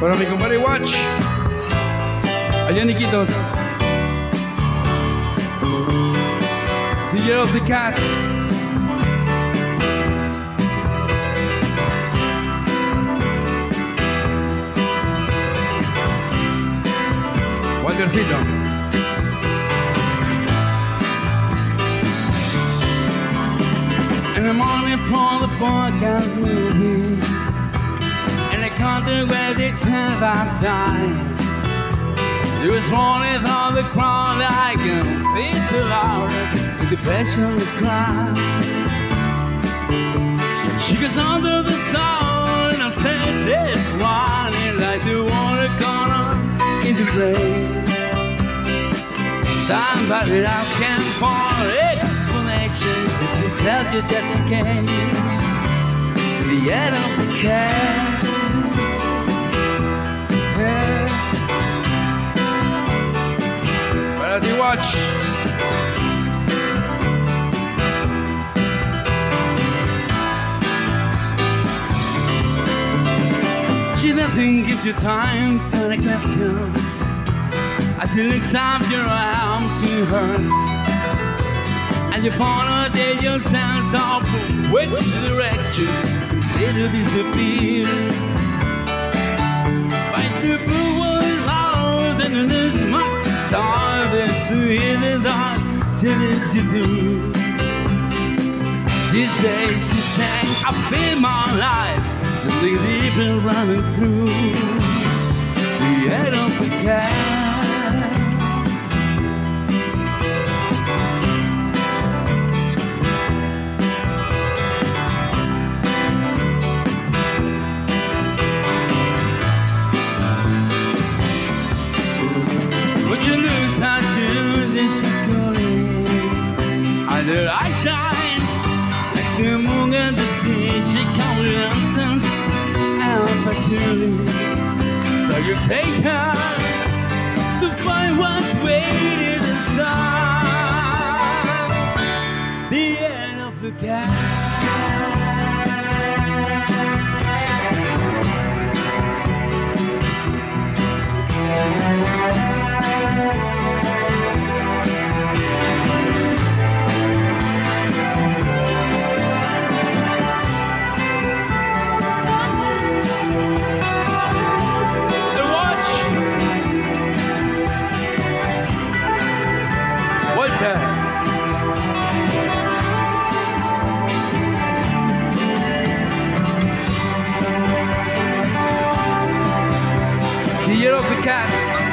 Para mi compadre Watch. Allá en Iquitos. DJ of the Cat. Waltercito. In the morning for the podcast movie, in the country where they turn back time, there was only all the crowd I can face too loud, the depression to cry. She goes under the sun, and I said, this one is like the water corner in the rain. Somebody else can fall explanation to tell you that you can. The end of the cat. Para ti, Watch. She doesn't give you time for the questions. As you look up your arms in hers, and you follow your sense of which direction it disappears. But the blue was out and there's much time that's in the dark till it's you do. These days she sang, I feel my life, the living running through the end of the cat. Her eyes shine like the moon and the sea. She comes with nonsense and passion. So you take her to find what's waiting inside the end of the cat. The year of the cat.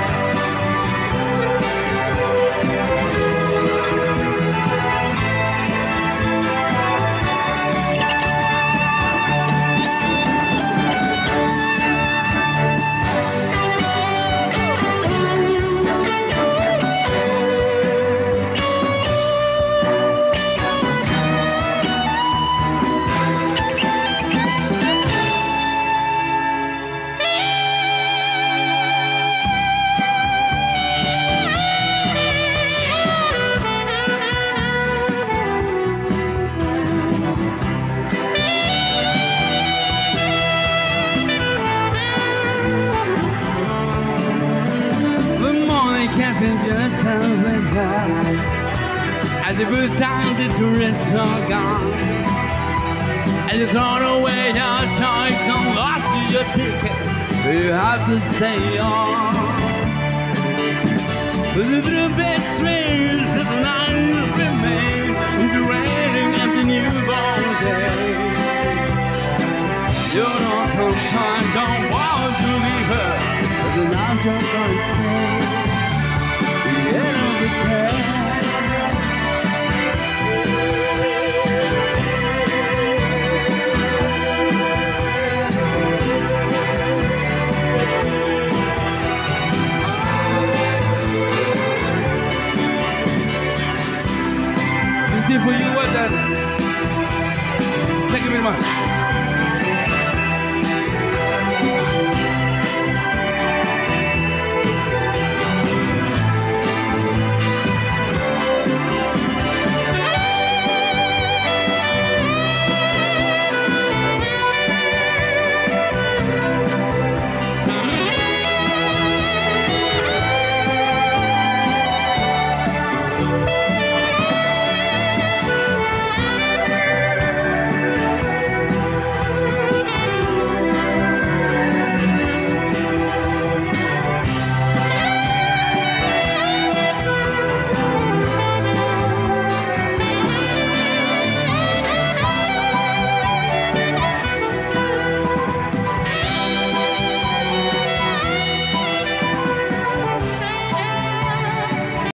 Just went by as it was time the tourists are gone, and you throw away your choice and lost your ticket. You have to stay on. But the trumpet strings of the night remain, the raining of the newborn day. You know sometimes don't want to leave her, but now you're going to stay. The end of the cat.